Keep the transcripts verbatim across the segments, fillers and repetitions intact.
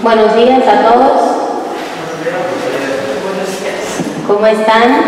Buenos días a todos. ¿Cómo están?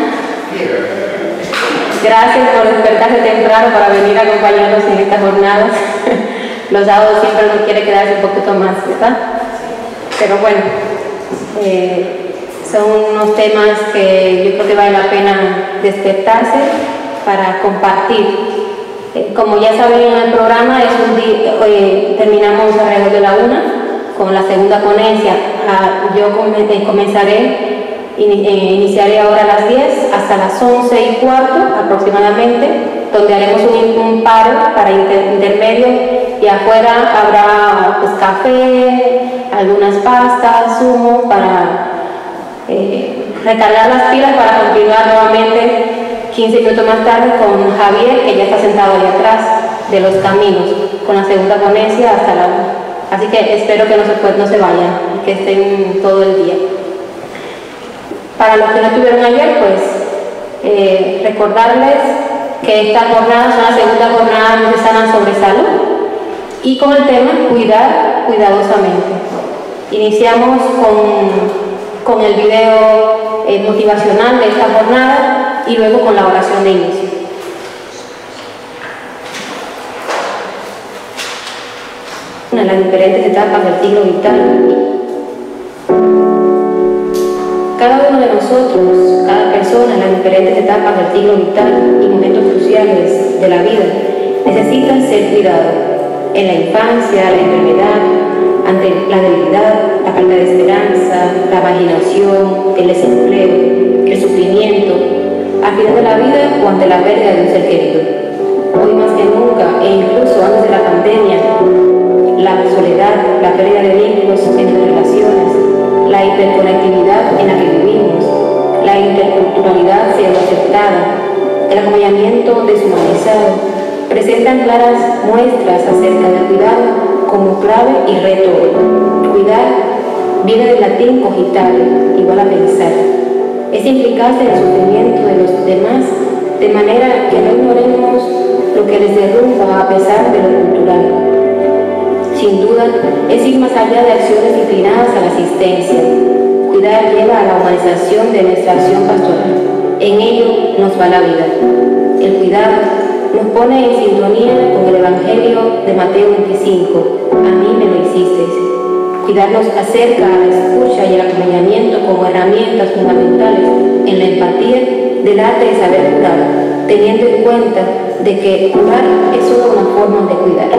Gracias por despertarse temprano para venir a acompañarnos en estas jornadas. Los sábados siempre uno quiere quedarse un poquito más, ¿verdad? Pero bueno, eh, son unos temas que yo creo que vale la pena despertarse para compartir. Eh, como ya saben, en el programa es un día, eh, terminamos alrededor de la una con la segunda ponencia. Ah, yo comenzaré, in, eh, iniciaré ahora a las diez hasta las once y cuarto aproximadamente, donde haremos un, un paro para inter, intermedio, y afuera habrá pues, café, algunas pastas, zumo para eh, recargar las pilas para continuar nuevamente quince minutos más tarde con Javier, que ya está sentado allá atrás de los caminos, con la segunda ponencia hasta la una. Así que espero que no se, pues, no se vayan, que estén todo el día. Para los que no estuvieron ayer, pues eh, recordarles que esta jornada es una segunda jornada diocesana sobre salud y con el tema cuidar cuidadosamente. Iniciamos con, con el video eh, motivacional de esta jornada y luego con la oración de inicio. En las diferentes etapas del ciclo vital. Cada uno de nosotros, cada persona en las diferentes etapas del ciclo vital y momentos cruciales de la vida necesitan ser cuidados. En la infancia, la enfermedad, ante la debilidad, la falta de esperanza, la marginación, el desempleo, el sufrimiento, al final de la vida o ante la pérdida de un ser querido. Hoy más que nunca, e incluso antes de la pandemia, la soledad, la pérdida de vínculos entre relaciones, la hiperconectividad en la que vivimos, la interculturalidad siendo aceptada, el acompañamiento deshumanizado, presentan claras muestras acerca del cuidado como clave y reto. Cuidar viene del latín cogitare, igual a pensar. Es implicarse en el sufrimiento de los demás, de manera que no ignoremos lo que les derrumba a pesar de lo cultural. Sin duda, es ir más allá de acciones inclinadas a la asistencia. Cuidar lleva a la humanización de nuestra acción pastoral. En ello nos va la vida. El cuidado nos pone en sintonía con el Evangelio de Mateo veinticinco. A mí me lo hicisteis. Cuidar nos acerca a la escucha y el acompañamiento como herramientas fundamentales en la empatía del arte de saber curar, teniendo en cuenta de que curar es solo una forma de cuidar.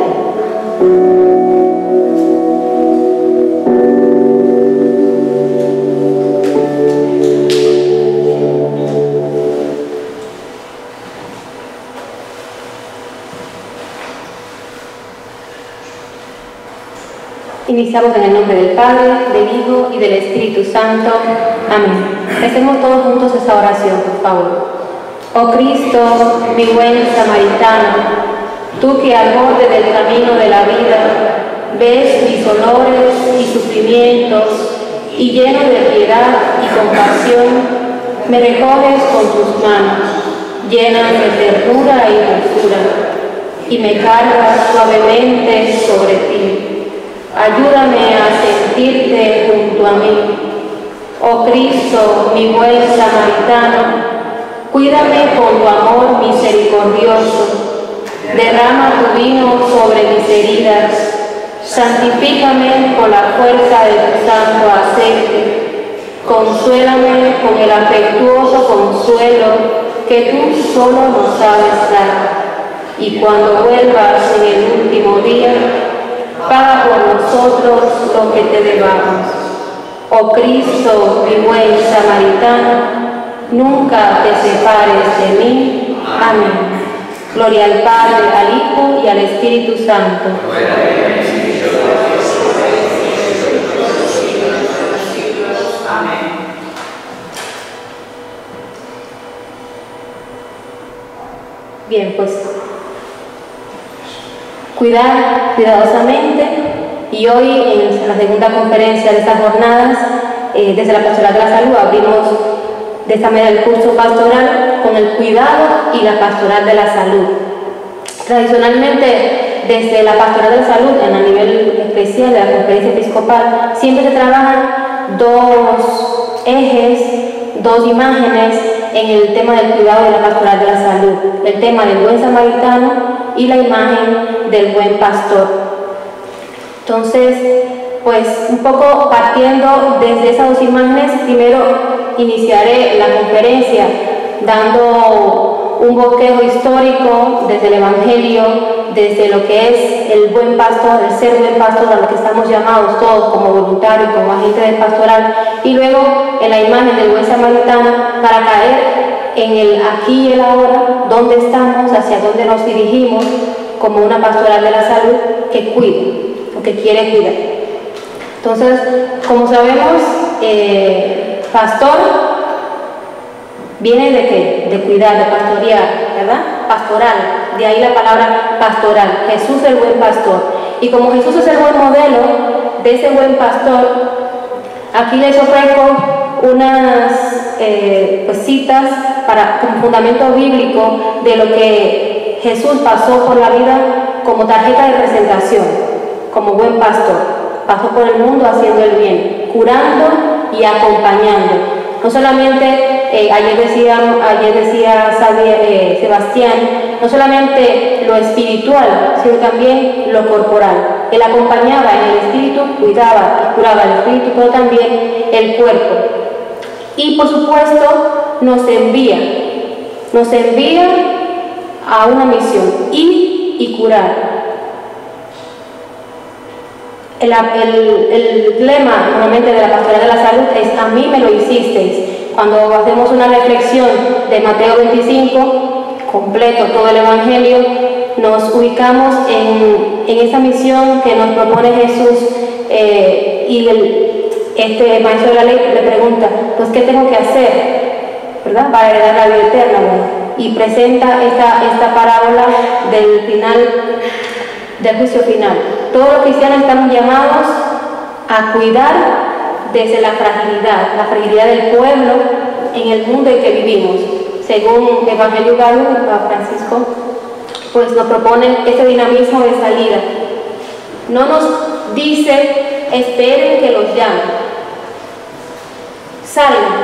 Iniciamos en el nombre del Padre, del Hijo y del Espíritu Santo. Amén. Recemos todos juntos esta oración, por favor. Oh Cristo, mi buen samaritano, tú que al borde del camino de la vida ves mis dolores y sufrimientos y lleno de piedad y compasión, me recoges con tus manos, llenas de ternura y dulzura, y me cargas suavemente sobre ti. Ayúdame a sentirte junto a mí. Oh Cristo, mi buen samaritano, cuídame con tu amor misericordioso. Derrama tu vino sobre mis heridas. Santifícame con la fuerza de tu santo aceite. Consuélame con el afectuoso consuelo que tú solo nos sabes dar. Y cuando vuelvas en el último día, paga por nosotros lo que te debamos. Oh Cristo, mi buen samaritano, nunca te separes de mí. Amén. Gloria al Padre, al Hijo y al Espíritu Santo. Amén. Bien, pues cuidar cuidadosamente, y hoy en la segunda conferencia de estas jornadas, eh, desde la Pastoral de la Salud, abrimos de esta manera el curso pastoral con el cuidado y la pastoral de la salud. Tradicionalmente desde la pastoral de la salud, en a nivel especial de la conferencia episcopal, siempre se trabajan dos ejes, dos imágenes en el tema del cuidado de la pastoral de la salud: el tema del buen samaritano y la imagen del buen pastor. Entonces, pues un poco partiendo desde esas dos imágenes, primero iniciaré la conferencia dando un bosquejo histórico desde el Evangelio, desde lo que es el buen pastor, el ser buen pastor, a lo que estamos llamados todos como voluntarios, como agentes del pastoral, y luego en la imagen del buen samaritano para caer en el aquí y el ahora, dónde estamos, hacia dónde nos dirigimos como una pastoral de la salud que cuida o que quiere cuidar. Entonces, como sabemos, eh, pastor viene de qué? De cuidar, de pastorear, ¿verdad? Pastoral, de ahí la palabra pastoral. Jesús el buen pastor. Y como Jesús es el buen modelo de ese buen pastor, aquí les ofrezco unas eh, pues, citas para, como fundamento bíblico de lo que Jesús pasó por la vida como tarjeta de presentación, como buen pastor. Pasó por el mundo haciendo el bien, curando y acompañando. No solamente, eh, ayer decía, ayer decía Xavier, eh, Sebastián, no solamente lo espiritual, sino también lo corporal. Él acompañaba en el espíritu, cuidaba y curaba el espíritu, pero también el cuerpo. Y por supuesto nos envía, nos envía a una misión, ir y curar. El, el, el lema nuevamente de la pastoral de la salud es: a mí me lo hicisteis. Cuando hacemos una reflexión de Mateo veinticinco, completo todo el Evangelio, nos ubicamos en, en esa misión que nos propone Jesús, eh, y el, este maestro de la ley le pregunta: pues ¿qué tengo que hacer, ¿verdad?, para heredar la vida eterna? ¿Verdad? Y presenta esta, esta parábola del final, del juicio final. Todos los cristianos estamos llamados a cuidar desde la fragilidad, la fragilidad del pueblo en el mundo en que vivimos. Según Evangelio Gaudium, Papa Francisco, pues nos propone ese dinamismo de salida. No nos dice: esperen que los llamen. Salgan,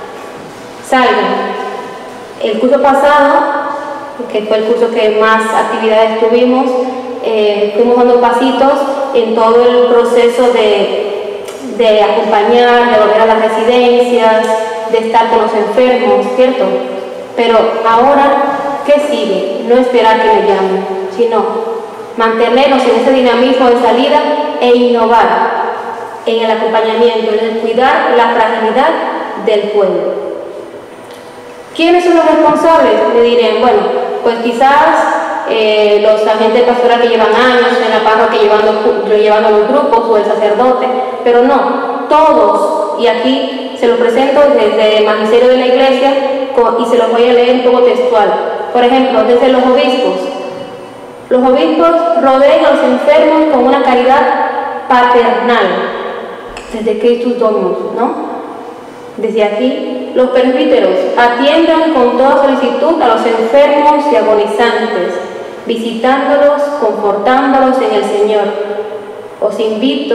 salgan. El curso pasado, que fue el curso que más actividades tuvimos, Eh, fuimos dando pasitos en todo el proceso de, de acompañar, de volver a las residencias, de estar con los enfermos, ¿cierto? Pero ahora, ¿qué sigue? No esperar que me llamen, sino mantenernos en ese dinamismo de salida e innovar en el acompañamiento, en el cuidar la fragilidad del pueblo. ¿Quiénes son los responsables? Me dirían, bueno, pues quizás Eh, los agentes pastorales que llevan años en la parroquia llevando, llevando los grupos, o el sacerdote, pero no, todos, y aquí se los presento desde el magisterio de la iglesia y se los voy a leer un poco textual. Por ejemplo, desde los obispos. Los obispos rodean a los enfermos con una caridad paternal, desde Christus Dominus, ¿no? Desde aquí, los presbíteros atiendan con toda solicitud a los enfermos y agonizantes, visitándolos, confortándolos en el Señor. Os invito,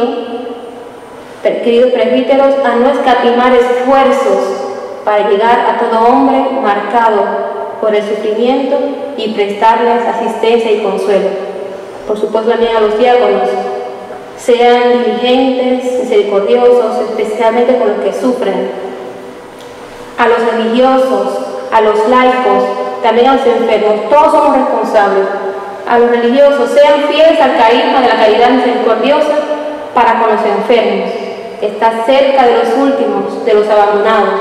queridos presbíteros, a no escatimar esfuerzos para llegar a todo hombre marcado por el sufrimiento y prestarles asistencia y consuelo. Por supuesto, también a los diáconos: sean diligentes, misericordiosos, especialmente con los que sufren. A los religiosos, a los laicos, también a los enfermos, todos somos responsables. A los religiosos: sean fieles al carisma de la caridad misericordiosa para con los enfermos, está cerca de los últimos, de los abandonados.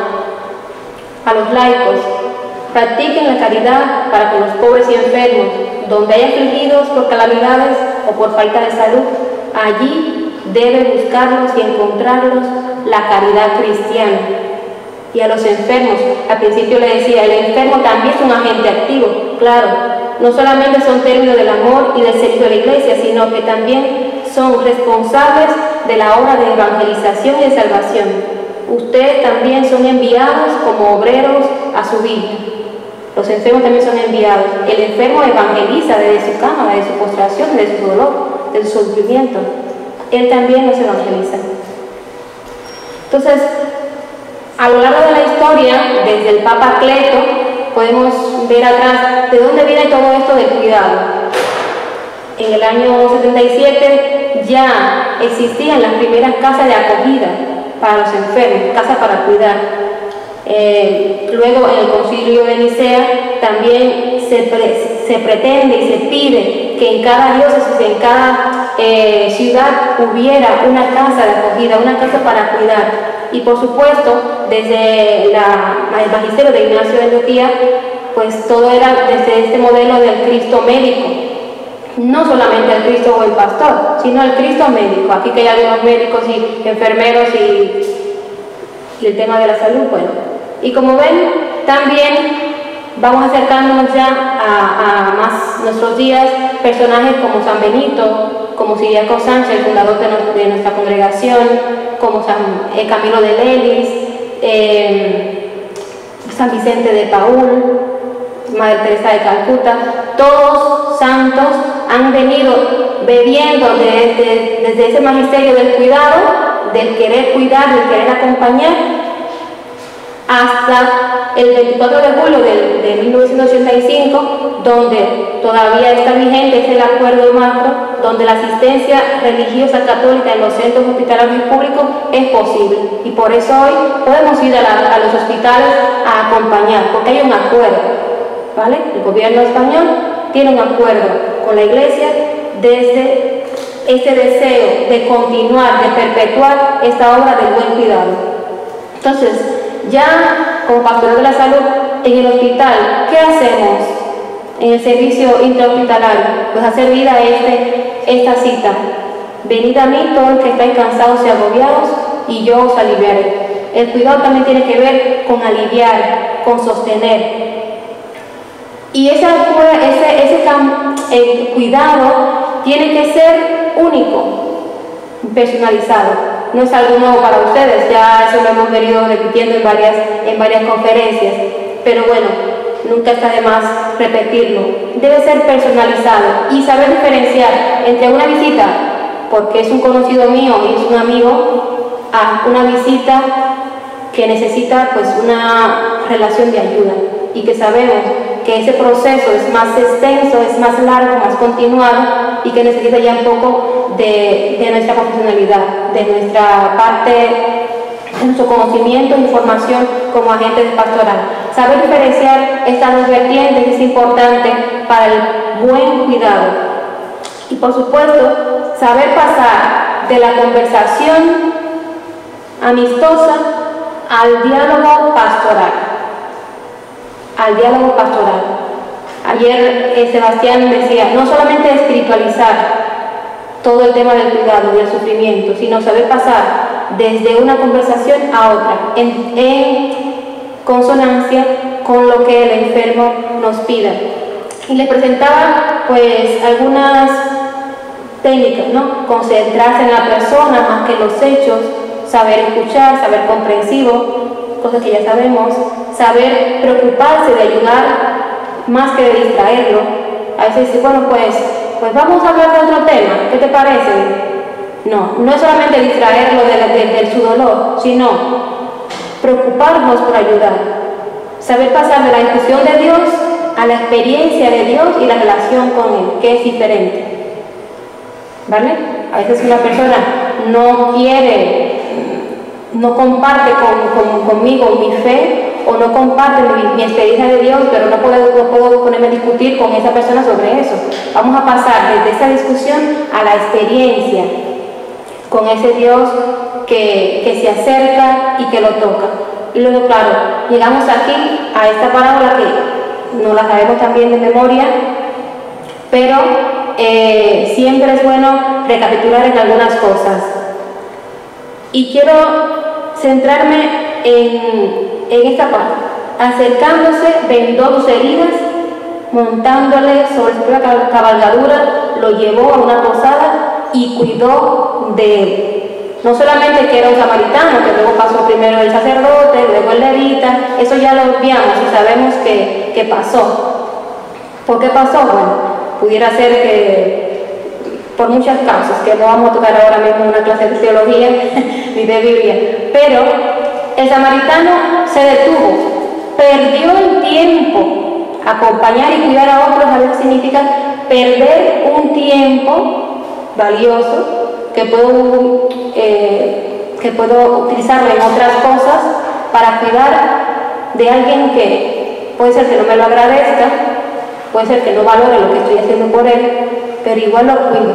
A los laicos: practiquen la caridad para con los pobres y enfermos, donde hay afligidos por calamidades o por falta de salud, allí debe buscarlos y encontrarlos la caridad cristiana. Y a los enfermos, al principio le decía, el enfermo también es un agente activo, claro, no solamente son términos del amor y del servicio de la iglesia, sino que también son responsables de la obra de evangelización y de salvación. Ustedes también son enviados como obreros a su vida. Los enfermos también son enviados. El enfermo evangeliza desde su cama, desde su postración, desde su dolor, desde su sufrimiento. Él también nos evangeliza. Entonces, a lo largo de la historia, desde el Papa Cleto, podemos ver atrás de dónde viene todo esto del cuidado. En el año setenta y siete ya existían las primeras casas de acogida para los enfermos, casas para cuidar. Eh, luego en el Concilio de Nicea también se, pre, se pretende y se pide que en cada diócesis, en cada eh, ciudad hubiera una casa de acogida, una casa para cuidar. Y por supuesto, desde la, el magisterio de Ignacio de Antioquía, pues todo era desde este modelo del Cristo médico. No solamente el Cristo o el pastor, sino el Cristo médico. Aquí que hay algunos médicos y enfermeros y, y el tema de la salud, bueno. Y como ven, también vamos acercándonos ya a, a más nuestros días, personajes como San Benito, como Ciriaco Sánchez, el fundador de, no, de nuestra congregación, como San eh, Camilo de Lelis, eh, San Vicente de Paúl, Madre Teresa de Calcuta. Todos santos han venido bebiendo desde, desde ese magisterio del cuidado, del querer cuidar, del querer acompañar, hasta el veinticuatro de julio de, de mil novecientos ochenta y cinco, donde todavía está vigente, es el acuerdo macro, donde la asistencia religiosa católica en los centros hospitalarios públicos es posible. Y por eso hoy podemos ir a, la, a los hospitales a acompañar, porque hay un acuerdo, ¿vale? El gobierno español tiene un acuerdo con la Iglesia desde este deseo de continuar, de perpetuar esta obra del buen cuidado. Entonces, ya como pastoral de la salud en el hospital, ¿qué hacemos en el servicio intrahospitalario? Pues hacer vida a este, esta cita. Venid a mí todos los que estáis cansados y agobiados, y yo os aliviaré. El cuidado también tiene que ver con aliviar, con sostener. Y ese, ese, ese el cuidado tiene que ser único, personalizado. No es algo nuevo para ustedes, ya eso lo hemos venido repitiendo en varias, en varias conferencias, pero bueno, nunca está de más repetirlo. Debe ser personalizado y saber diferenciar entre una visita, porque es un conocido mío y es un amigo, a una visita que necesita pues una relación de ayuda, y que sabemos que ese proceso es más extenso, es más largo, más continuado, y que necesita ya un poco de, de nuestra profesionalidad, de nuestra parte, de nuestro conocimiento e información como agentes de pastoral. Saber diferenciar estas dos vertientes es importante para el buen cuidado. Y por supuesto, saber pasar de la conversación amistosa al diálogo pastoral. Al diálogo pastoral. Ayer eh, Sebastián decía, no solamente espiritualizar todo el tema del cuidado y el sufrimiento, sino saber pasar desde una conversación a otra, en, en consonancia con lo que el enfermo nos pida. Y les presentaba pues algunas técnicas, ¿no? Concentrarse en la persona más que en los hechos, saber escuchar, saber comprensivo, cosas que ya sabemos, saber preocuparse de ayudar más que de distraerlo. A veces dice, bueno, pues, pues vamos a hablar de otro tema, ¿qué te parece? No, no es solamente distraerlo de, de, de su dolor, sino preocuparnos por ayudar, saber pasar de la discusión de Dios a la experiencia de Dios y la relación con Él, que es diferente, ¿vale? A veces una persona no quiere, no comparte con, con, conmigo mi fe, o no comparte mi, mi experiencia de Dios, pero no puedo, no puedo ponerme a discutir con esa persona sobre eso. Vamos a pasar desde esa discusión a la experiencia con ese Dios que, que se acerca y que lo toca. Y luego, claro, llegamos aquí a esta parábola que no la sabemos también de memoria, pero eh, siempre es bueno recapitular en algunas cosas. Y quiero centrarme en en esta parte. Acercándose, vendó sus heridas, montándole sobre su cabalgadura, lo llevó a una posada y cuidó de él. No solamente que era un samaritano, que luego pasó primero el sacerdote, luego el levita, eso ya lo obviamos y sabemos que, que pasó. ¿Por qué pasó? Bueno, pudiera ser que por muchas causas, que no vamos a tocar ahora mismo en una clase de teología ni de Biblia, pero el samaritano se detuvo, perdió el tiempo. Acompañar y cuidar a otros a veces significa perder un tiempo valioso que puedo, eh, que puedo utilizarlo en otras cosas para cuidar de alguien que puede ser que no me lo agradezca, puede ser que no valore lo que estoy haciendo por él, pero igual lo cuido.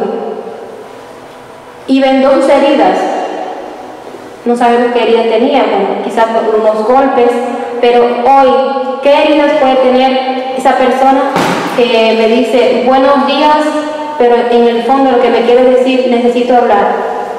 Y vendó sus heridas. No sabemos qué heridas tenía, bueno, quizás por unos golpes, pero hoy, ¿qué heridas puede tener esa persona que me dice buenos días, pero en el fondo lo que me quiere decir, necesito hablar?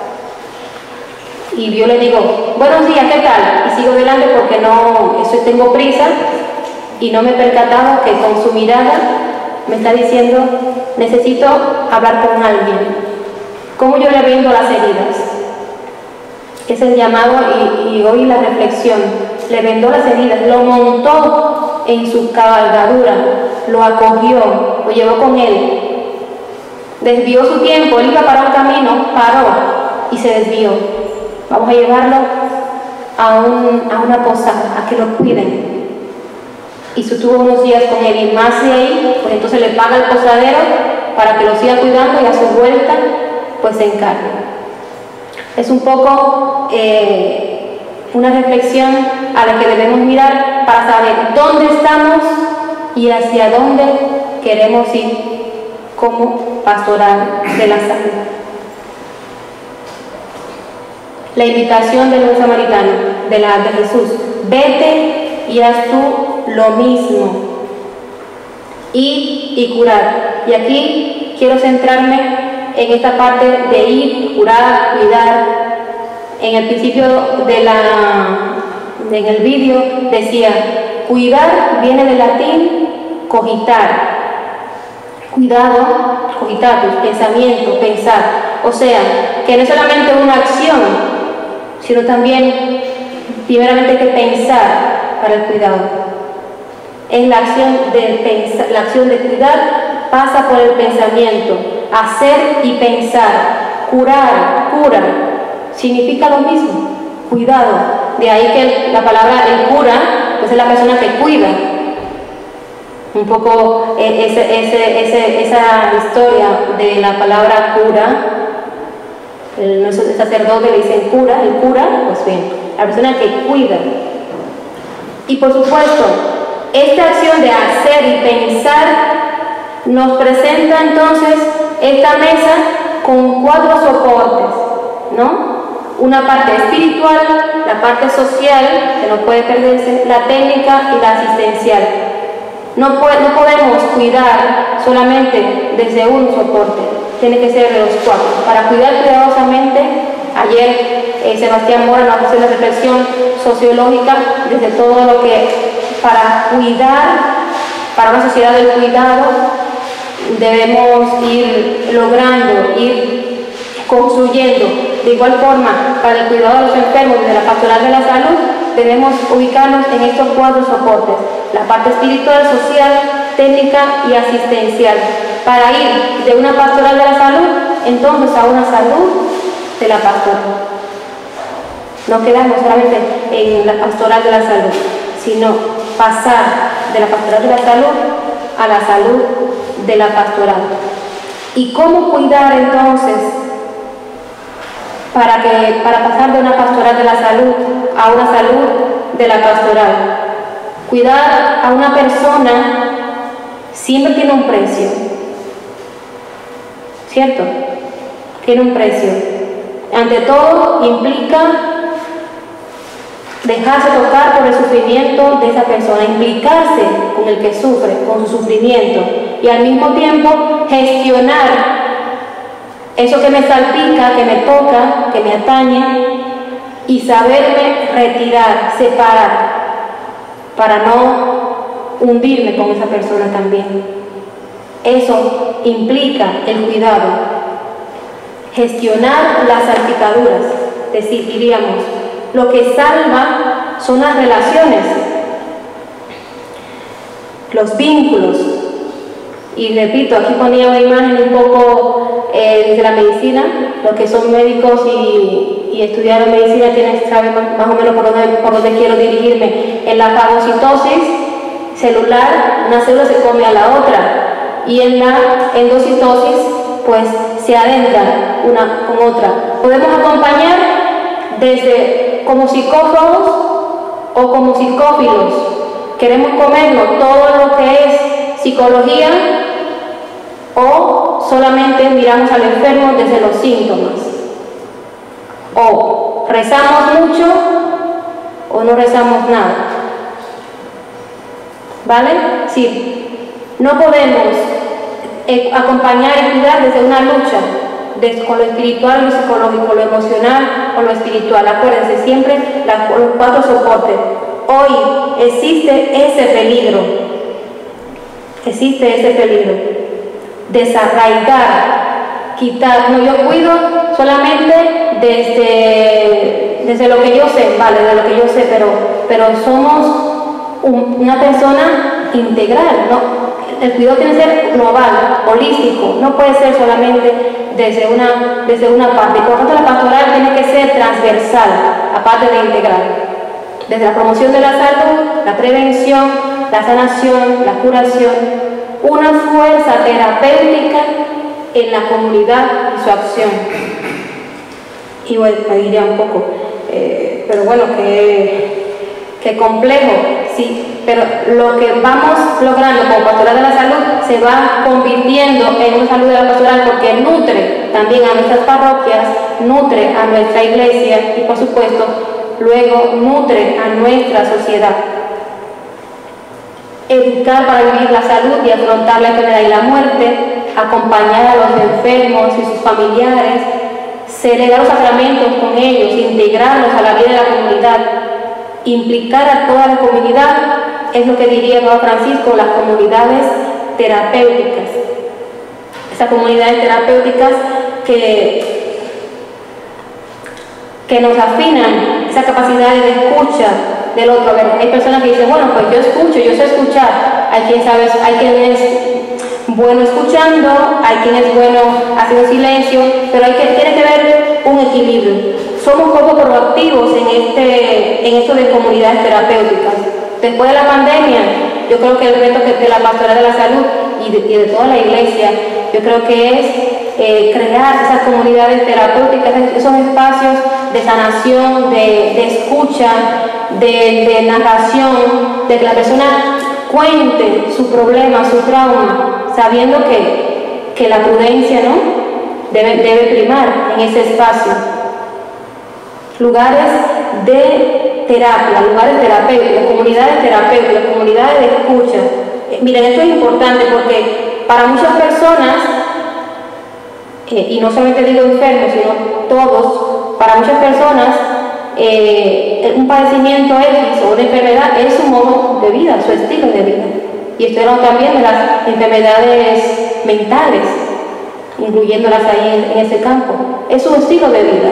Y yo le digo, buenos días, ¿qué tal? Y sigo adelante porque no, eso tengo prisa y no me he percatado que con su mirada me está diciendo, necesito hablar con alguien. ¿Cómo yo le vendo las heridas? Es el llamado y, y hoy la reflexión. Le vendó las heridas, lo montó en su cabalgadura, lo acogió, lo llevó con él. Desvió su tiempo, él iba para un camino, paró y se desvió. Vamos a llevarlo a, un, a una posada, a que lo cuiden. Y se tuvo unos días con él y más de ahí, pues entonces le paga el posadero para que lo siga cuidando y a su vuelta, pues se encargue. Es un poco eh, una reflexión a la que debemos mirar para saber dónde estamos y hacia dónde queremos ir como pastoral de la salud. La invitación del buen samaritano, de, la, de Jesús, vete y haz tú lo mismo, ir y curar. Y aquí quiero centrarme en esta parte de ir, curar, cuidar. En el principio de la, en el vídeo decía, cuidar viene del latín cogitar. Cuidado, cogitatus, pensamiento, pensar. O sea, que no es solamente una acción, sino también, primeramente, hay que pensar para el cuidado. Es la acción de pensar, la acción de cuidar pasa por el pensamiento. Hacer y pensar, curar, cura, significa lo mismo, cuidado. De ahí que la palabra el cura, pues es la persona que cuida. Un poco ese, ese, ese, esa historia de la palabra cura, el, el sacerdote le dicen cura, el cura, pues bien, la persona que cuida. Y por supuesto, esta acción de hacer y pensar nos presenta entonces esta mesa con cuatro soportes, ¿no? Una parte espiritual, la parte social, que no puede perderse, la técnica y la asistencial. No, puede, no podemos cuidar solamente desde un soporte, tiene que ser de los cuatro. Para cuidar cuidadosamente, ayer eh, Sebastián Mora nos hizo una reflexión sociológica desde todo lo que para cuidar, para una sociedad del cuidado, debemos ir logrando, ir construyendo. De igual forma, para el cuidado de los enfermos y de la pastoral de la salud, debemos ubicarnos en estos cuatro soportes: la parte espiritual, social, técnica y asistencial, para ir de una pastoral de la salud, entonces a una salud de la pastoral. No quedamos solamente en la pastoral de la salud, sino pasar de la pastoral de la salud a la salud de la pastoral. ¿Y cómo cuidar entonces para, que, para pasar de una pastoral de la salud a una salud de la pastoral? Cuidar a una persona siempre tiene un precio, ¿cierto? Tiene un precio. Ante todo, implica dejarse tocar por el sufrimiento de esa persona, implicarse con el que sufre, con su sufrimiento, y al mismo tiempo gestionar eso que me salpica, que me toca, que me atañe, y saberme retirar, separar, para no hundirme con esa persona también. Eso implica el cuidado, gestionar las salpicaduras, decir, diríamos, lo que salva son las relaciones, los vínculos. Y repito, aquí ponía una imagen un poco eh, de la medicina. Los que son médicos y, y estudiaron medicina tienen, saben más, más o menos por dónde, por dónde quiero dirigirme. En la fagocitosis celular, una célula se come a la otra, y en la endocitosis pues se adentra una con otra. Podemos acompañar desde como psicófagos o como psicófilos. Queremos comernos todo lo que es psicología, o solamente miramos al enfermo desde los síntomas. O rezamos mucho o no rezamos nada. ¿Vale? Sí. No podemos eh, acompañar y cuidar desde una lucha, desde, con lo espiritual, lo psicológico, lo emocional o lo espiritual. Acuérdense siempre la, los cuatro soportes. Hoy existe ese peligro, existe ese peligro, desarraigar, quitar. No, yo cuido solamente desde, desde lo que yo sé, vale, de lo que yo sé, pero, pero somos un, una persona integral, ¿no? El cuidado tiene que ser global, holístico, no puede ser solamente desde una, desde una parte. Por lo tanto, la pastoral tiene que ser transversal, aparte de integral. Desde la promoción de la salud, la prevención, la sanación, la curación, una fuerza terapéutica en la comunidad y su acción. Y bueno, me diría un poco, eh, pero bueno, que, que complejo, sí, pero lo que vamos logrando como pastoral de la salud se va convirtiendo en una salud de la pastoral, porque nutre también a nuestras parroquias, nutre a nuestra iglesia y por supuesto luego nutre a nuestra sociedad. Educar para vivir la salud y afrontar la enfermedad y la muerte, acompañar a los enfermos y sus familiares, celebrar los sacramentos con ellos, integrarlos a la vida de la comunidad, implicar a toda la comunidad, es lo que diría Papa Francisco, las comunidades terapéuticas. Esas comunidades terapéuticas que, que nos afinan esa capacidad de escucha del otro. A ver, hay personas que dicen, bueno, pues yo escucho, yo sé escuchar. Hay quien sabe, hay quien es bueno escuchando, hay quien es bueno haciendo silencio, pero hay que, tiene que haber un equilibrio. Somos poco proactivos en, este, en esto de comunidades terapéuticas. Después de la pandemia, yo creo que el reto que de la pastoral de la salud y de, y de toda la iglesia, yo creo que es eh, crear esas comunidades terapéuticas, esos espacios de sanación, de, de escucha, de, de narración, de que la persona cuente su problema, su trauma, sabiendo que, que la prudencia, ¿no?, debe, debe primar en ese espacio. Lugares de terapia, lugares terapéuticos, comunidades terapéuticas, comunidades de escucha. Eh, miren, esto es importante porque para muchas personas, eh, y no solamente digo enfermos, sino todos, para muchas personas, eh, un padecimiento X o una enfermedad es su modo de vida, su estilo de vida. Y estoy hablando también de las enfermedades mentales, incluyéndolas ahí en, en ese campo. Es su estilo de vida.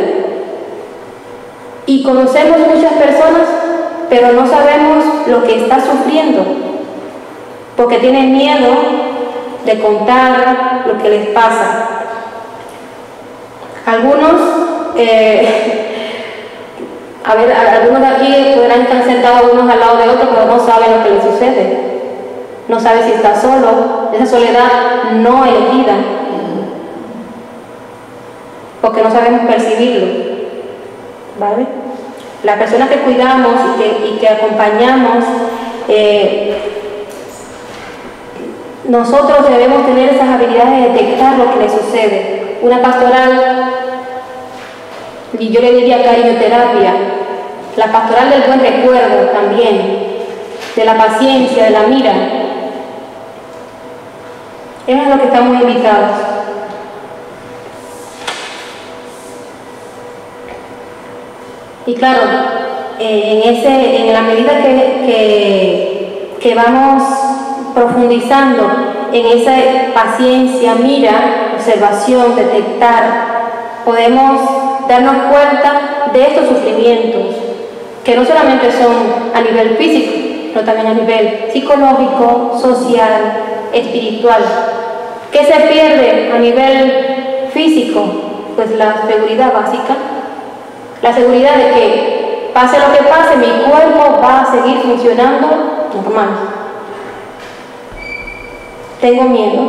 Y conocemos muchas personas, pero no sabemos lo que está sufriendo, porque tienen miedo de contar lo que les pasa. Algunos, eh, a ver, algunos de aquí podrán estar sentados unos al lado de otros, pero no saben lo que les sucede. No sabe si está solo, esa soledad no elegida, porque no sabemos percibirlo. ¿Vale? Las personas que cuidamos y que, y que acompañamos, eh, nosotros debemos tener esas habilidades de detectar lo que le sucede. Una pastoral, y yo le diría cariñoterapia, la pastoral del buen recuerdo también, de la paciencia, de la mira. Eso es lo que estamos invitados. Y claro, eh, en, ese, en la medida que, que, que vamos profundizando en esa paciencia, mira, observación, detectar, podemos darnos cuenta de estos sufrimientos, que no solamente son a nivel físico, sino también a nivel psicológico, social, espiritual. ¿Qué se pierde a nivel físico? Pues la seguridad básica, la seguridad de que pase lo que pase, mi cuerpo va a seguir funcionando normal. Tengo miedo,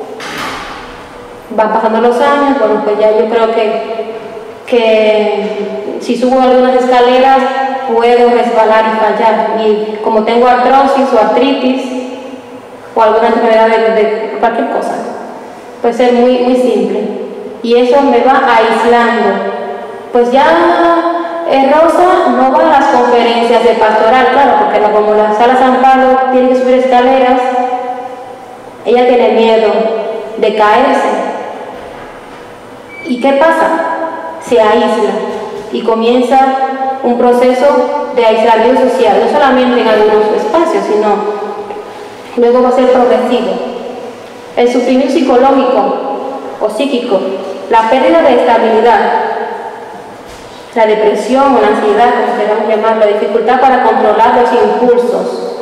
van pasando los años, bueno, pues ya yo creo que, que si subo algunas escaleras puedo resbalar y fallar, y como tengo artrosis o artritis o alguna enfermedad de, de cualquier cosa, puede ser muy, muy simple, y eso me va aislando. Pues ya eh, Rosa no va a las conferencias de pastoral, claro, porque no, como la sala San Pablo tiene que subir escaleras, ella tiene miedo de caerse. ¿Y qué pasa? Se aísla y comienza un proceso de aislamiento social, no solamente en algunos espacios, sino luego va a ser progresivo. El sufrimiento psicológico o psíquico, la pérdida de estabilidad, la depresión o la ansiedad, como queramos llamarlo, la dificultad para controlar los impulsos.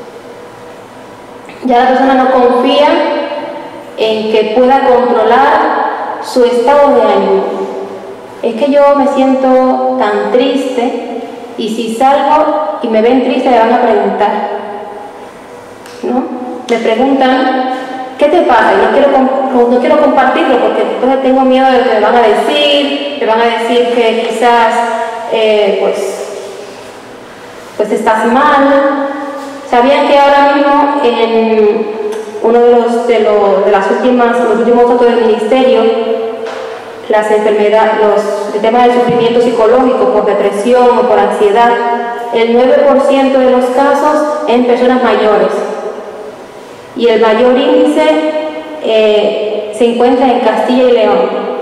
Ya la persona no confía en que pueda controlar su estado de ánimo. Es que yo me siento tan triste, y si salgo y me ven triste me van a preguntar, ¿no? Me preguntan, ¿qué te pasa? Y no quiero, no quiero compartirlo porque entonces tengo miedo de lo que me van a decir, me van a decir que quizás eh, pues, pues estás mal. ¿Sabían que ahora mismo en uno de los de, los, de las últimas, los últimos datos del ministerio, las enfermedades, los, el tema del sufrimiento psicológico por depresión o por ansiedad, el nueve por ciento de los casos en personas mayores, y el mayor índice eh, se encuentra en Castilla y León.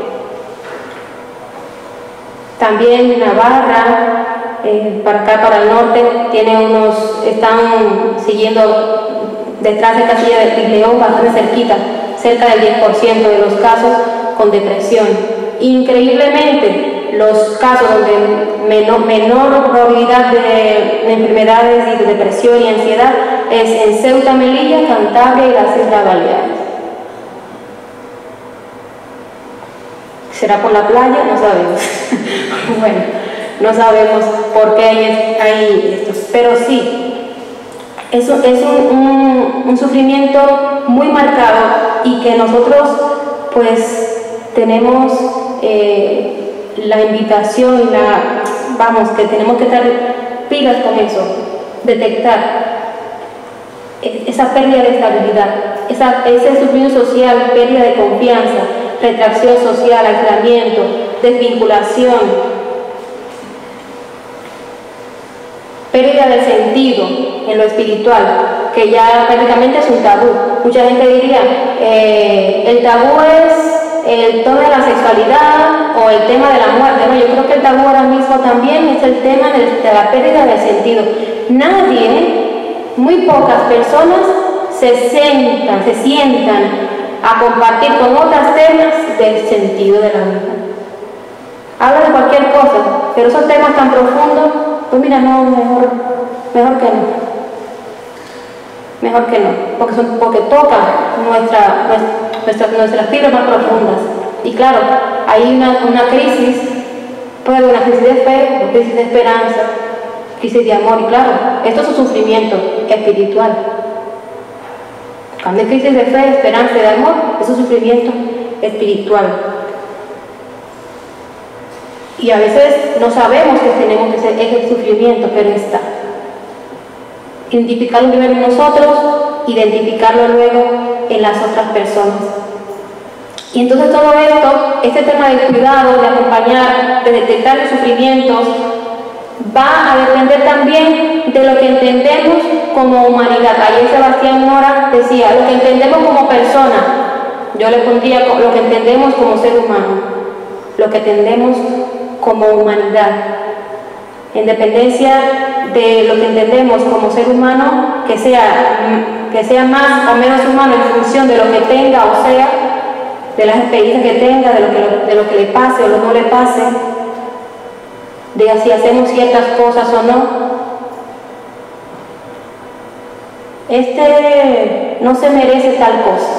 También Navarra, eh, para acá, para el norte, tiene unos, están siguiendo detrás de Castilla y León, bastante cerquita, cerca del diez por ciento de los casos con depresión. Increíblemente, los casos donde menor, menor probabilidad de, de enfermedades y de depresión y ansiedad es en Ceuta, Melilla, Cantabria y las Islas Baleares. ¿Será por la playa? No sabemos. Bueno, no sabemos por qué hay, hay esto, pero sí, eso es un, un, un sufrimiento muy marcado, y que nosotros pues tenemos eh, la invitación y la, vamos, que tenemos que estar pilas con eso, detectar esa pérdida de estabilidad, esa, ese sufrimiento social, pérdida de confianza, retracción social, aislamiento, desvinculación, pérdida del sentido en lo espiritual, que ya prácticamente es un tabú. Mucha gente diría, eh, el tabú es el tema de la sexualidad o el tema de la muerte. No, yo creo que el tabú ahora mismo también es el tema de, de la pérdida del sentido. Nadie, muy pocas personas se sientan, se sientan a compartir con otras temas del sentido de la vida. Habla de cualquier cosa, pero esos temas tan profundos, pues mira, no, mejor, mejor que no. Mejor que no, porque, son, porque tocan nuestra, nuestra, nuestras fibras más profundas. Y claro, hay una, una crisis, puede haber una crisis de fe, una crisis de esperanza, crisis de amor, y claro, esto es un sufrimiento espiritual. Cuando hay crisis de fe, esperanza y de amor, es un sufrimiento espiritual. Y a veces no sabemos que tenemos ese, ese sufrimiento, pero está. Identificarlo primero en nosotros, identificarlo luego en las otras personas. Y entonces todo esto, este tema del cuidado, de acompañar, de detectar los sufrimientos, va a depender también de lo que entendemos como humanidad. Ayer Sebastián Mora decía, lo que entendemos como persona, yo le pondría lo que entendemos como ser humano, lo que entendemos como humanidad, en dependencia de lo que entendemos como ser humano, que sea, que sea más o menos humano en función de lo que tenga o sea, de las experiencias que tenga, de lo que, de lo que le pase o no le pase. de si hacemos ciertas cosas o no. Este no se merece tal cosa.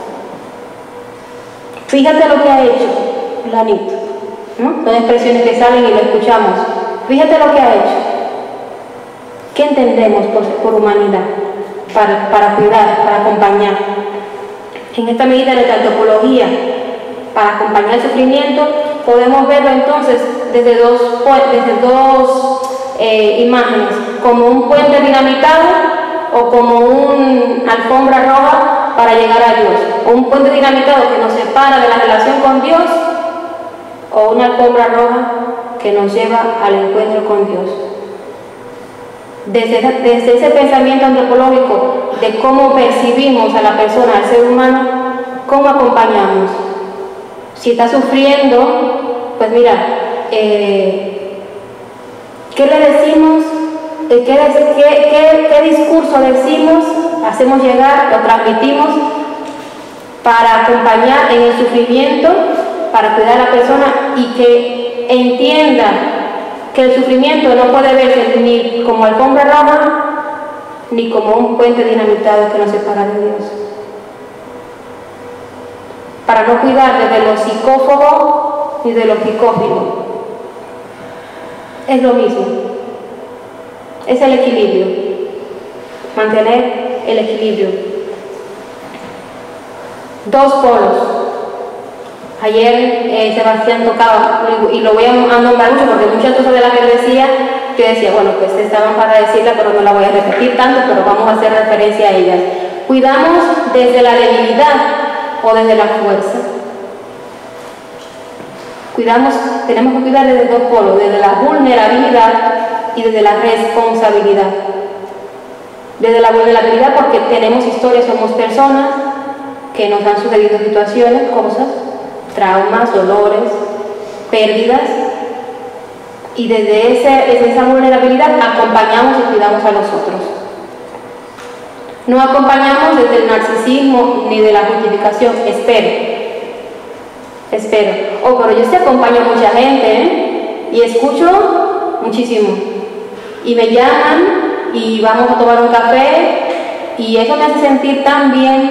Fíjate lo que ha hecho Lanito, ¿no? Son expresiones que salen y lo escuchamos. Fíjate lo que ha hecho. ¿Qué entendemos por, por humanidad? Para, para cuidar, para acompañar. En esta medida de la antropología, para acompañar el sufrimiento, podemos verlo entonces desde dos, desde dos eh, imágenes, como un puente dinamitado o como una alfombra roja para llegar a Dios, o un puente dinamitado que nos separa de la relación con Dios, o una alfombra roja que nos lleva al encuentro con Dios. Desde, desde ese pensamiento antropológico de cómo percibimos a la persona, al ser humano, cómo acompañamos. Si está sufriendo, pues mira, eh, ¿qué le decimos? ¿Qué, qué, qué, ¿Qué discurso decimos, hacemos llegar, lo transmitimos para acompañar en el sufrimiento, para cuidar a la persona y que entienda que el sufrimiento no puede verse ni como alfombra roja ni como un puente dinamitado que nos separa de Dios? Para no cuidar desde lo psicófobo ni de lo psicófilo. Es lo mismo. Es el equilibrio. Mantener el equilibrio. Dos polos. Ayer eh, Sebastián tocaba, y lo voy a nombrar mucho porque muchas cosas de las que él decía, yo decía, bueno, pues estaban para decirla, pero no la voy a repetir tanto, pero vamos a hacer referencia a ellas. Cuidamos desde la debilidad o desde la fuerza. Cuidamos, tenemos que cuidar desde dos polos, desde la vulnerabilidad y desde la responsabilidad. Desde la vulnerabilidad porque tenemos historias, somos personas que nos han sucedido situaciones, cosas, traumas, dolores, pérdidas, y desde, ese, desde esa vulnerabilidad acompañamos y cuidamos a los otros. No acompañamos desde el narcisismo ni de la justificación. Espero, espero. Oh, pero yo sí acompaño a mucha gente, ¿eh? Y escucho muchísimo. Y me llaman y vamos a tomar un café y eso me hace sentir tan bien,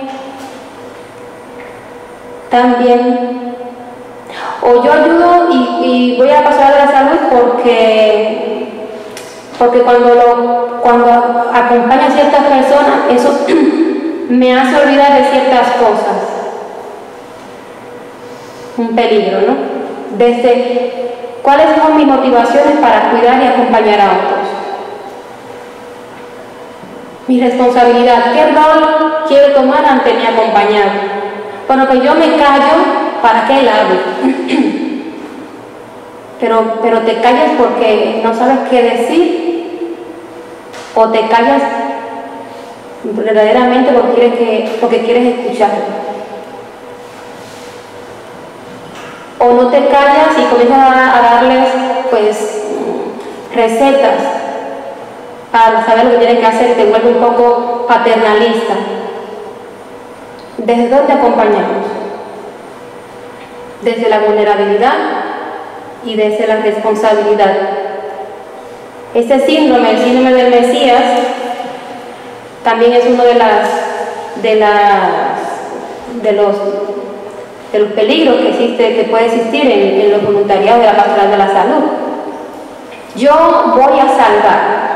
tan bien. O yo ayudo y, y voy a pasar de la salud porque, porque cuando, lo, cuando acompaño a ciertas personas, eso me hace olvidar de ciertas cosas. Un peligro, ¿no? Desde cuáles son mis motivaciones para cuidar y acompañar a otros. Mi responsabilidad, ¿qué rol quiero tomar ante mi acompañado? Bueno, pues yo me callo para que él hable. pero, pero te callas porque no sabes qué decir, o te callas verdaderamente porque quieres, que, porque quieres escucharlo. O no te callas y comienzas a, a darles pues recetas para saber lo que tienen que hacer y te vuelve un poco paternalista. ¿Desde dónde acompañamos? Desde la vulnerabilidad y desde la responsabilidad. Este síndrome, el síndrome del Mesías, también es uno de las de las de los de los peligros que existe, que puede existir en, en los voluntariados de la pastoral de la salud. Yo voy a salvar.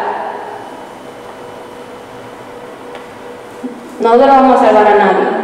Nosotros no vamos a salvar a nadie.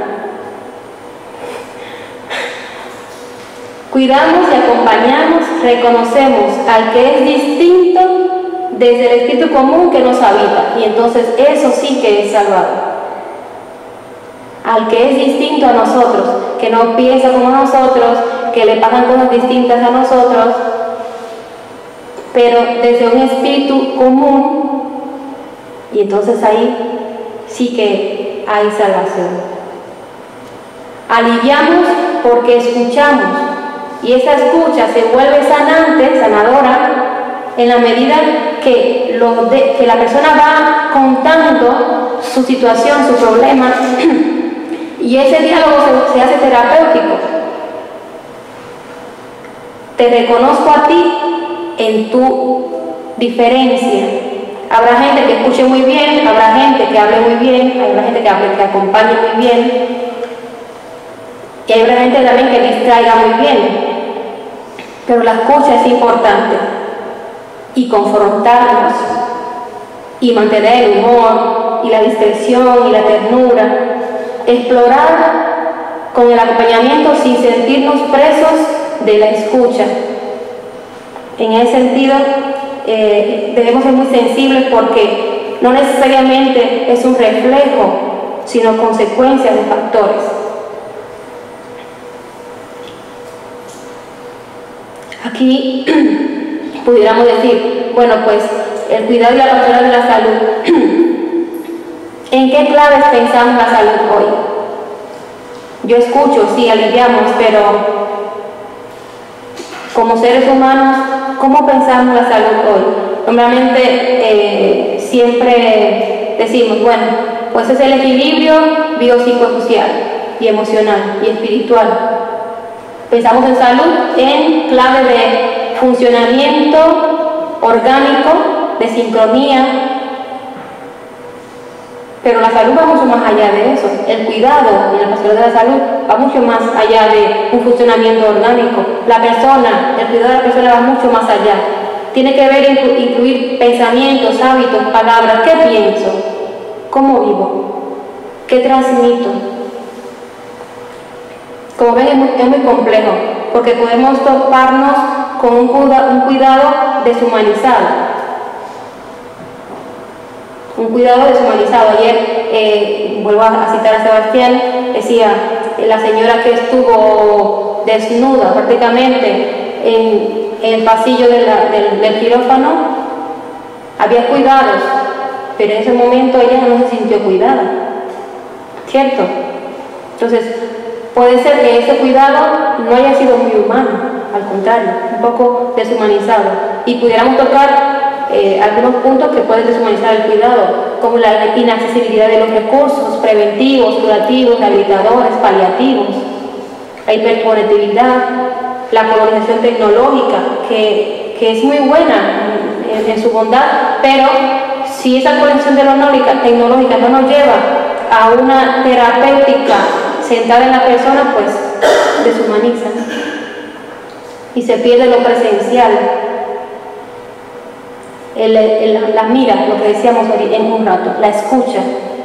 Cuidamos y acompañamos, reconocemos al que es distinto desde el espíritu común que nos habita, y entonces eso sí que es salvado. Al que es distinto a nosotros, que no piensa como nosotros, que le pasan cosas distintas a nosotros, pero desde un espíritu común, y entonces ahí sí que hay salvación. Aliviamos porque escuchamos, y esa escucha se vuelve sanante, sanadora, en la medida que, lo de, que la persona va contando su situación, su problema, y ese diálogo se, se hace terapéutico. Te reconozco a ti, en tu diferencia. Habrá gente que escuche muy bien, habrá gente que hable muy bien, habrá gente que, hable, que acompañe muy bien, y habrá gente también que distraiga muy bien. Pero la escucha es importante, y confrontarnos, y mantener el humor, y la discreción, y la ternura, explorar con el acompañamiento sin sentirnos presos de la escucha. En ese sentido, eh, debemos ser muy sensibles porque no necesariamente es un reflejo, sino consecuencia de factores. Aquí pudiéramos decir, bueno, pues el cuidado y la pastoral de la salud. ¿En qué claves pensamos la salud hoy? Yo escucho, sí, aliviamos, pero como seres humanos, ¿cómo pensamos la salud hoy? Normalmente eh, siempre decimos, bueno, pues es el equilibrio biopsicosocial y emocional y espiritual. Pensamos en salud en clave de funcionamiento orgánico, de sincronía, pero la salud va mucho más allá de eso. El cuidado y la pastoral de la salud va mucho más allá de un funcionamiento orgánico. La persona, el cuidado de la persona va mucho más allá. Tiene que ver, inclu incluir pensamientos, hábitos, palabras. ¿Qué pienso? ¿Cómo vivo? ¿Qué transmito? Como ven, es muy, es muy complejo, porque podemos toparnos con un, cuida un cuidado deshumanizado. Un cuidado deshumanizado. Ayer, eh, vuelvo a citar a Sebastián, decía, la señora que estuvo desnuda prácticamente en, en el pasillo de la, del, del quirófano, había cuidados, pero en ese momento ella no se sintió cuidada, ¿cierto? Entonces, puede ser que ese cuidado no haya sido muy humano, al contrario, un poco deshumanizado, y pudiéramos tocar Eh, algunos puntos que pueden deshumanizar el cuidado, como la inaccesibilidad de los recursos preventivos, curativos, rehabilitadores, paliativos, la hiperconectividad, la colonización tecnológica, que, que es muy buena en, en su bondad, pero si esa colonización tecnológica, tecnológica no nos lleva a una terapéutica centrada en la persona, pues deshumaniza y se pierde lo presencial. El, el, la mira, lo que decíamos en un rato, la escucha.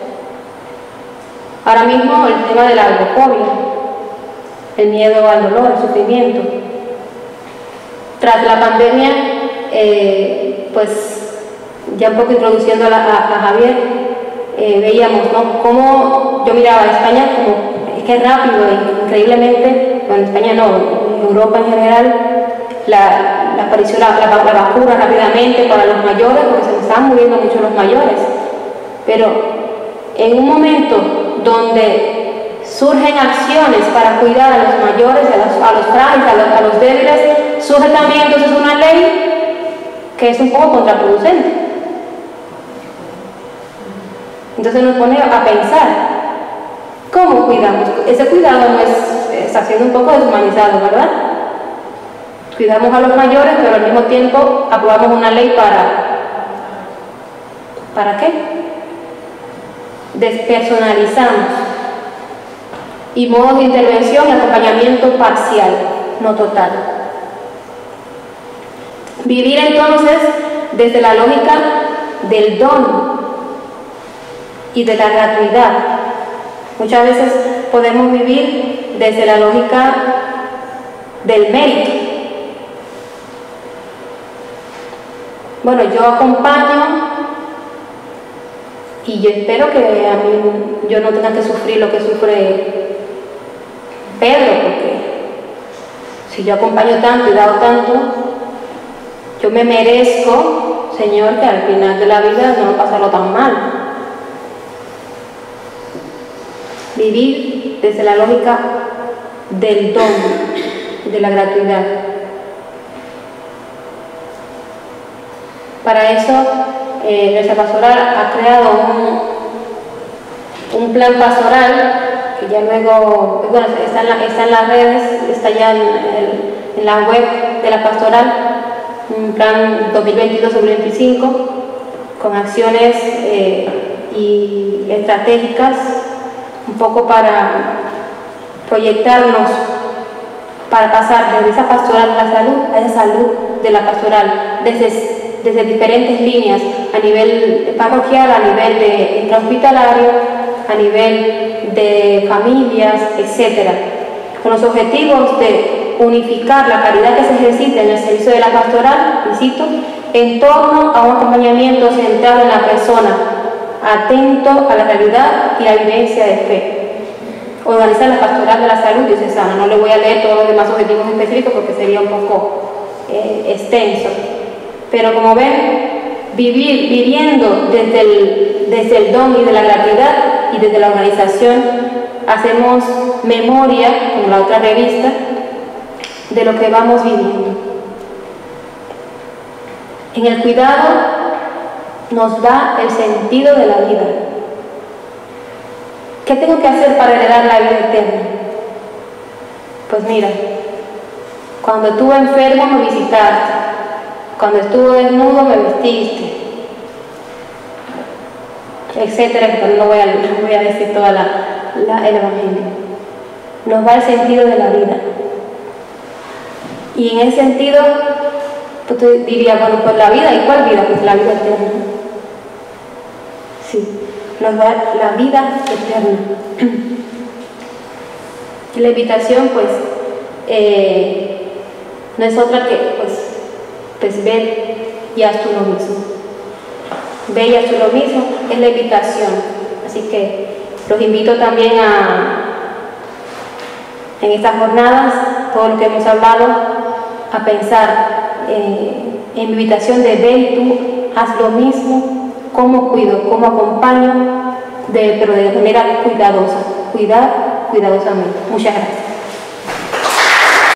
Ahora mismo el tema de la agorafobia, el miedo al dolor, al sufrimiento. Tras la pandemia, eh, pues ya un poco introduciendo a, la, a, a Javier, eh, veíamos, ¿no?, cómo yo miraba a España como, es que rápido, increíblemente, bueno, en España no, en Europa en general, la La aparición la, la, la vacuna rápidamente para los mayores, porque se están muriendo mucho los mayores. Pero en un momento donde surgen acciones para cuidar a los mayores, a los, a los frágiles, a los, a los débiles, surge también entonces una ley que es un poco contraproducente. Entonces nos pone a pensar, ¿cómo cuidamos? Ese cuidado no es, está siendo un poco deshumanizado, ¿verdad? Cuidamos a los mayores, pero al mismo tiempo aprobamos una ley para... ¿Para qué? Despersonalizamos. Y modos de intervención y acompañamiento parcial, no total. Vivir entonces desde la lógica del don y de la gratuidad. Muchas veces podemos vivir desde la lógica del mérito. Bueno, yo acompaño y yo espero que a mí yo no tenga que sufrir lo que sufre Pedro, porque si yo acompaño tanto y he dado tanto, yo me merezco, Señor, que al final de la vida no pasarlo tan mal. Vivir desde la lógica del don, de la gratuidad. Para eso, eh, nuestra pastoral ha creado un, un plan pastoral que ya luego, bueno, está en, la, está en las redes, está ya en, el, en la web de la pastoral, un plan dos mil veintidós a dos mil veinticinco, con acciones eh, y estratégicas, un poco para proyectarnos, para pasar desde esa pastoral de la salud a esa salud de la pastoral, desde, desde diferentes líneas, a nivel parroquial, a nivel de intrahospitalario, a nivel de familias, etcétera, con los objetivos de unificar la calidad que se ejercita en el servicio de la pastoral, insisto, en torno a un acompañamiento centrado en la persona, atento a la realidad y la vivencia de fe. Organizar la pastoral de la salud diocesana. No le voy a leer todos los demás objetivos específicos porque sería un poco eh, extenso. Pero como ven, vivir, viviendo desde el, desde el don y de la gratuidad y desde la organización, hacemos memoria, como la otra revista, de lo que vamos viviendo. En el cuidado nos da el sentido de la vida. ¿Qué tengo que hacer para heredar la vida eterna? Pues mira, cuando estuve enfermo me visitaste, cuando estuve desnudo me vestiste, etcétera, que no voy a, no voy a decir toda la, la, el Evangelio. Nos da el sentido de la vida. Y en ese sentido, pues tú dirías, bueno, pues la vida, ¿y cuál vida? Pues la vida eterna. Sí. Nos da la vida eterna. Y la invitación, pues, eh, no es otra que, pues, pues, ve y haz tú lo mismo. Ve y haz tú lo mismo, es la invitación. Así que los invito también a, en estas jornadas, todo lo que hemos hablado, a pensar eh, en mi invitación de ve y tú haz lo mismo. Cómo cuido, cómo acompaño, de, pero de manera cuidadosa, cuidar cuidadosamente. Muchas gracias.